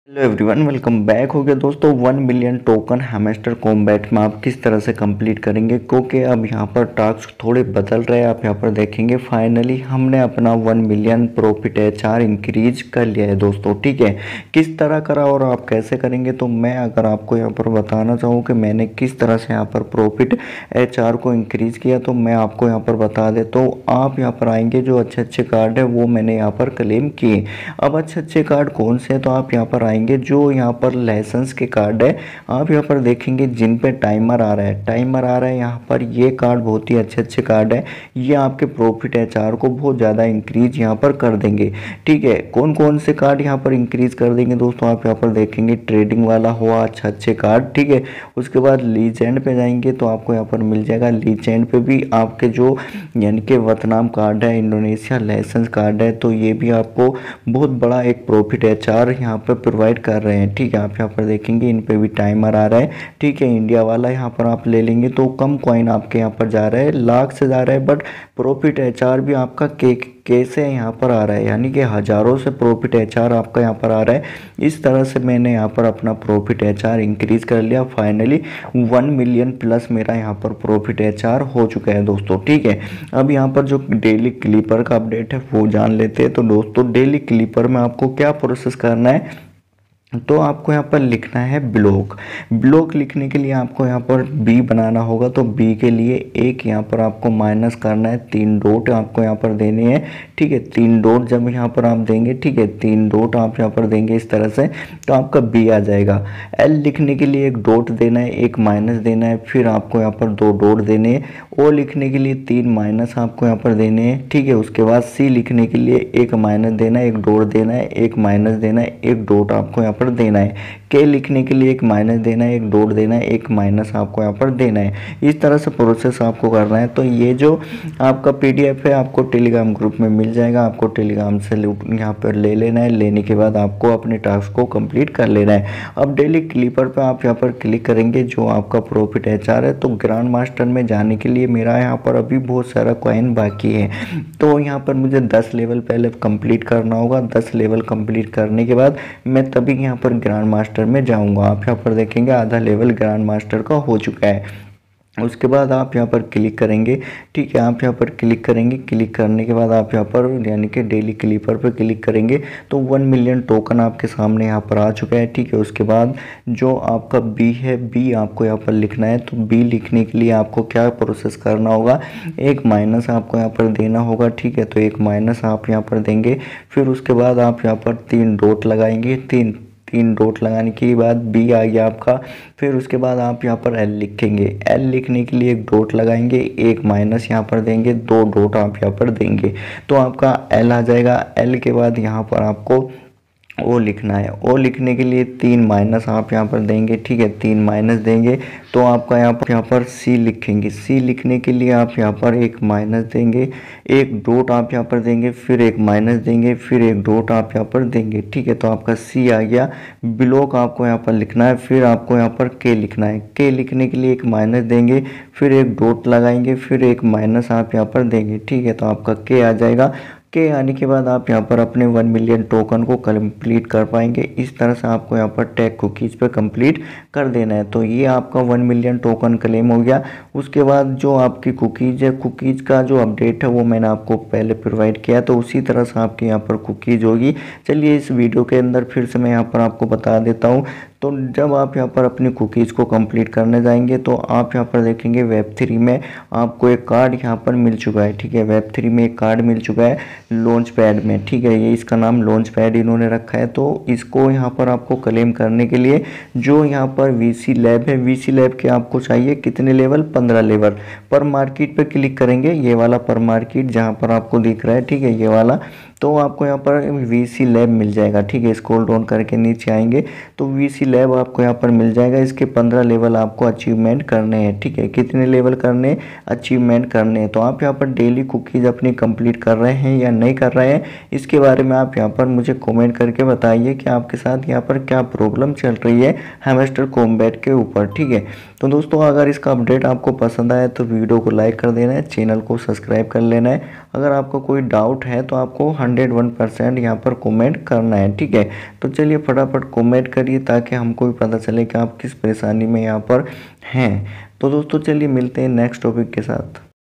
Hello everyone, welcome back हो गया दोस्तों। 1 मिलियन टोकन हैमस्टर कॉम्बैट में आप किस तरह से कंप्लीट करेंगे, क्योंकि अब यहाँ पर टास्क थोड़े बदल रहे हैं। आप यहाँ पर देखेंगे फाइनली हमने अपना 1 मिलियन प्रॉफिट एचआर इंक्रीज कर लिया है दोस्तों। ठीक है, किस तरह करा और आप कैसे करेंगे, तो मैं अगर आपको यहाँ पर बताना चाहूँ कि मैंने किस तरह से यहाँ पर प्रॉफिट एचआर को इंक्रीज किया, तो मैं आपको यहाँ पर बता दे। तो आप यहाँ पर आएंगे, जो अच्छे अच्छे कार्ड है वो मैंने यहाँ पर क्लेम किए। अब अच्छे अच्छे कार्ड कौन से हैं, तो आप यहाँ पर आएंगे, जो यहाँ पर लाइसेंस के कार्ड है आप यहाँ पर देखेंगे जिन पे टाइमर आ रहा है, यहाँ पर ये कार्ड बहुत ही अच्छे अच्छे कार्ड है। ये आपके प्रॉफिट एचआर को बहुत ज़्यादा इंक्रीज यहाँ पर कर देंगे। ठीक है, कौन कौन से कार्ड यहाँ पर इंक्रीज कर देंगे दोस्तों, आप यहाँ पर देखेंगे ट्रेडिंग वाला हुआ अच्छा अच्छे कार्ड। ठीक है, उसके बाद लीजेंड पे जाएंगे तो आपको यहाँ पर मिल जाएगा। लीजेंड पे भी आपके जो यानी कि वियतनाम कार्ड है, इंडोनेशिया लाइसेंस कार्ड है, तो ये भी आपको बहुत बड़ा एक प्रॉफिट एचआर यहाँ पर प्रोवाइड कर रहे हैं। ठीक है, आप यहाँ पर देखेंगे इन पे भी टाइमर आ रहा है। ठीक है, इंडिया वाला यहाँ पर आप ले लेंगे तो कम कॉइन आपके यहाँ पर जा रहा है, लाख से जा रहा है, बट प्रॉफिट एचआर भी आपका कैसे यहाँ पर आ रहा है, यानी कि हज़ारों से प्रॉफिट एचआर आपका यहाँ पर आ रहा है। इस तरह से मैंने यहाँ पर अपना प्रॉफिट एचआर इंक्रीज कर लिया। फाइनली 1 मिलियन प्लस मेरा यहाँ पर प्रॉफिट एचआर हो चुका है दोस्तों। ठीक है, अब यहाँ पर जो डेली क्लीपर का अपडेट है वो जान लेते हैं। तो दोस्तों डेली क्लीपर में आपको क्या प्रोसेस करना है, तो आपको यहाँ पर लिखना है ब्लॉक लिखने के लिए आपको यहाँ पर बी बनाना होगा। तो बी के लिए एक यहाँ पर आपको माइनस करना है, 3 डॉट आपको यहाँ पर देने हैं। ठीक है, 3 डॉट जब यहाँ पर आप देंगे, ठीक है 3 डॉट आप यहाँ पर देंगे इस तरह से, तो आपका बी आ जाएगा। एल लिखने के लिए एक डॉट देना है, एक माइनस देना है, फिर आपको यहाँ पर 2 डॉट देने हैं। ओ लिखने के लिए 3 माइनस आपको यहाँ पर देने हैं। ठीक है, उसके बाद सी लिखने के लिए एक माइनस देना है, एक डॉट देना है, एक माइनस देना है, एक डॉट आपको यहाँ पर देना है। के लिखने के लिए एक माइनस देना है, एक डॉट देना है, एक माइनस आपको यहाँ पर देना है। इस तरह से प्रोसेस आपको करना है। तो ये जो आपका पीडीएफ है आपको टेलीग्राम ग्रुप में मिल जाएगा, आपको टेलीग्राम से यहाँ पर ले लेना है। लेने के बाद आपको अपने टास्क को कंप्लीट कर लेना है। अब डेली क्लीपर पर आप यहाँ पर क्लिक करेंगे, जो आपका प्रॉफिट एचआर है। तो ग्रैंड मास्टर में जाने के लिए मेरा यहाँ पर अभी बहुत सारा कॉइन बाकी है, तो यहाँ पर मुझे 10 लेवल पहले कंप्लीट करना होगा। 10 लेवल कंप्लीट करने के बाद मैं तभी यहाँ पर ग्रैंड मास्टर में जाऊंगा। आप यहाँ पर देखेंगे आधा लेवल ग्रैंड मास्टर का हो चुका है। उसके बाद आप यहाँ पर क्लिक करेंगे। ठीक है, आप यहाँ पर क्लिक करेंगे। क्लिक करने के बाद आप यहाँ पर यानी कि डेली क्लीपर पर क्लिक करेंगे तो 1 मिलियन टोकन आपके सामने यहाँ पर आ चुका है। ठीक है, उसके बाद जो आपका बी है, बी आपको यहाँ पर लिखना है। तो बी लिखने के लिए आपको क्या प्रोसेस करना होगा, एक माइनस आपको यहाँ पर देना होगा। ठीक है, तो एक माइनस आप यहाँ पर देंगे। फिर उसके बाद आप यहाँ पर 3 डॉट लगाएंगे। तीन डॉट लगाने के बाद बी आ गया आपका। फिर उसके बाद आप यहाँ पर एल लिखेंगे। एल लिखने के लिए एक डॉट लगाएंगे, एक माइनस यहाँ पर देंगे, 2 डॉट आप यहाँ पर देंगे, तो आपका एल आ जाएगा। एल के बाद यहाँ पर आपको ओ लिखना है। ओ लिखने के लिए 3 माइनस आप यहाँ पर देंगे। ठीक है, 3 माइनस देंगे तो आपका यहाँ पर सी लिखेंगे। सी लिखने के लिए आप यहाँ पर एक माइनस देंगे, एक डॉट आप यहाँ पर देंगे, फिर एक माइनस देंगे, फिर एक डॉट आप यहाँ पर देंगे। ठीक है, तो आपका सी आ गया। ब्लॉक आपको यहाँ पर लिखना है। फिर आपको यहाँ पर के लिखना है। के लिखने के लिए एक माइनस देंगे, फिर एक डॉट लगाएंगे, फिर एक माइनस आप यहाँ पर देंगे। ठीक है, तो आपका के आ जाएगा। के आने के बाद आप यहाँ पर अपने 1 मिलियन टोकन को कंप्लीट कर पाएंगे। इस तरह से आपको यहाँ पर टैग कुकीज़ पे कंप्लीट कर देना है। तो ये आपका 1 मिलियन टोकन क्लेम हो गया। उसके बाद जो आपकी कुकीज़ है, कुकीज़ का जो अपडेट है वो मैंने आपको पहले प्रोवाइड किया, तो उसी तरह से आपकी यहाँ पर कुकीज़ होगी। चलिए इस वीडियो के अंदर फिर से मैं यहाँ पर आपको बता देता हूँ। तो जब आप यहाँ पर अपनी कुकीज़ को कंप्लीट करने जाएंगे तो आप यहाँ पर देखेंगे वेब 3 में आपको एक कार्ड यहाँ पर मिल चुका है। ठीक है, वेब 3 में एक कार्ड मिल चुका है लॉन्च पैड में। ठीक है, ये इसका नाम लॉन्च पैड इन्होंने रखा है। तो इसको यहाँ पर आपको क्लेम करने के लिए जो यहाँ पर वीसी लैब है, वीसी लैब के आपको चाहिए कितने लेवल, 15 लेवल। पर मार्केट पे क्लिक करेंगे, ये वाला पर मार्केट जहाँ पर आपको दिख रहा है, ठीक है ये वाला, तो आपको यहाँ पर वीसी लैब मिल जाएगा। ठीक है, स्क्रॉल डाउन करके नीचे आएंगे तो वीसी लैब आपको यहाँ पर मिल जाएगा। इसके 15 लेवल आपको अचीवमेंट करने हैं। ठीक है, कितने लेवल करने हैं, अचीवमेंट करने हैं। तो आप यहाँ पर डेली कुकीज़ अपनी कंप्लीट कर रहे हैं या नहीं कर रहे हैं, इसके बारे में आप यहाँ पर मुझे कमेंट करके बताइए कि आपके साथ यहाँ पर क्या प्रॉब्लम चल रही है हैमस्टर कॉम्बैट के ऊपर। ठीक है, तो दोस्तों अगर इसका अपडेट आपको पसंद आए तो वीडियो को लाइक कर देना है, चैनल को सब्सक्राइब कर लेना है। अगर आपको कोई डाउट है तो आपको 101% यहाँ पर कमेंट करना है, ठीक है। तो चलिए फटाफट कमेंट करिए ताकि हमको भी पता चले कि आप किस परेशानी में यहाँ पर हैं। तो दोस्तों चलिए मिलते हैं नेक्स्ट टॉपिक के साथ।